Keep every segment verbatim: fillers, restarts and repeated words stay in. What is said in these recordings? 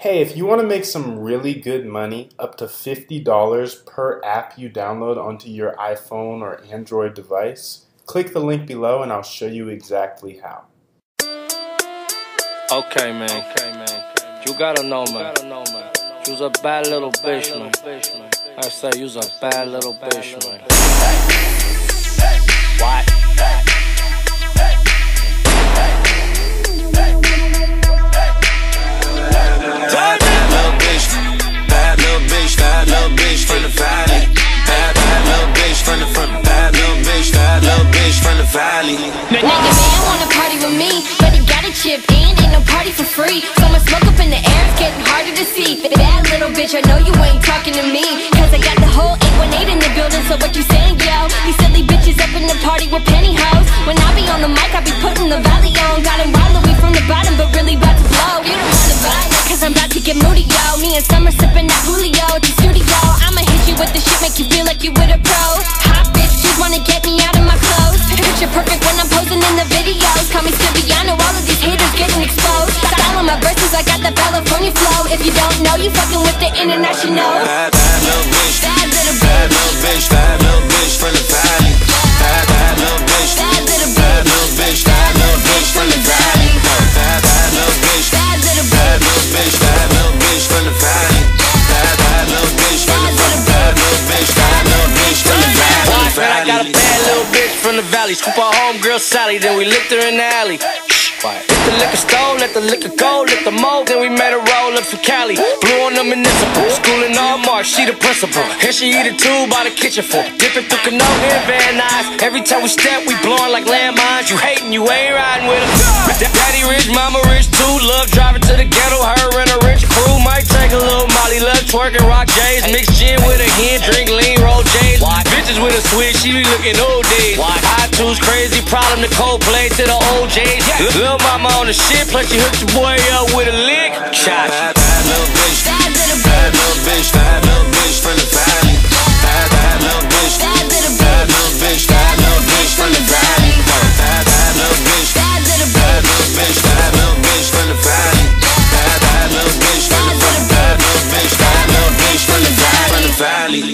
Hey, if you want to make some really good money, up to fifty dollars per app you download onto your iPhone or Android device, click the link below and I'll show you exactly how. Okay, man. Okay, man. You gotta know, man. You's a bad little bitch, man. I say you's a bad little bitch, man. What? Bad little bitch from the valley. Bad, bad little bitch from the front. Bad little bitch, bad little bitch from the valley. Nigga man wanna party with me, but he gotta chip in, ain't no party for free. So much smoke up in the air, it's getting harder to see. Bad little bitch, I know you ain't talking to me, cause I got the whole eight one eight in the building. So what you saying, yo? These silly bitches up in the party with pantyhose. When I be on the mic, I be putting the valley on. Got him wild away from the bottom, but really about to blow. You don't wanna buy it, cause I'm about to get moody, yo. Me and Summer sipping that Julio at the studio. I'ma hit you with the shit, make you feel like you with a pro. Hot bitches wanna get me out of my clothes. Picture perfect when I'm posing in the videos. Call me Stiviano, all of these haters getting exposed. Style on my verses, I got the California flow. If you don't know, you fucking with the international. Bad, bad little bitch. Bad little bitch. Bad little bitch, bad little bitch from the valley. Bad, bad little bitch. Bad little bitch. Bad little bitch, bad little bitch from the valley. Bad, bad little bitch. Bad little bitch. Bad little bitch, bad little bitch from the valley. Bad, bad little bitch from the front. Bad little bitch, bad little bitch from the valley. Man, I got a bad little bitch from the valley. Scoop our homegirl Sally, then we licked her in the alley. Hit the liquor store, let the liquor go, lit the mold, then we made a roll up from Cali. Blew on the municipal, school in all March, she the principal. And she eat a tube by the kitchen full. Dipping through Canoga and Van Nuys. Every time we step, we blowing like landmines. You hating, you ain't riding with us. Daddy rich, mama rich too. Love driving to the ghetto, her and a rich crew. Might take a little Molly, love twerking, rock J's. Mix gin with a hen, drink lean, roll J's. Bitches with a switch, she be looking old days. I choose crazy problem to Coldplay to the old J's. Little mama on the shit, plus she hooked your boy up with a lick. Shot. Bad, bad little bitch. Bad little bitch. Bad little bitch, bad little bitch from the valley. Bad, bad little bitch. Bad little bitch. Bad little bitch, bad little bitch from the valley. Bad, bad little bitch. Bad little bitch. Bad little bitch, bad little bitch from the valley. Bad, bad little bitch from the front. Bad little bitch, bad little bitch from the valley. From the valley.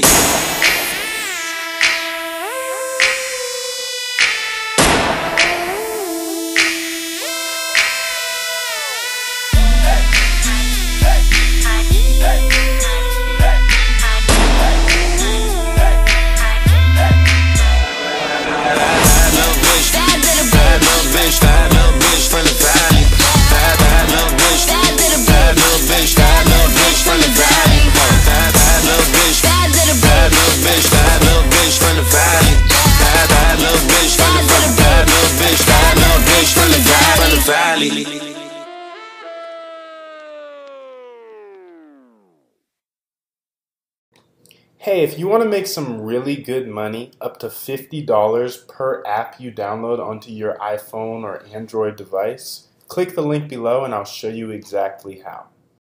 Bad little bitch from the valley. Bad, bad little bitch. Bad little bitch. Bad little bitch, bad little bitch from the valley. Bad, bad little bitch. Bad little bitch. Bad little bitch, bad little bitch from the valley. Bad, bad little bitch from the front. Bad little bitch, bad little bitch from the valley. Hey, if you want to make some really good money, up to fifty dollars per app you download onto your iPhone or Android device, click the link below and I'll show you exactly how.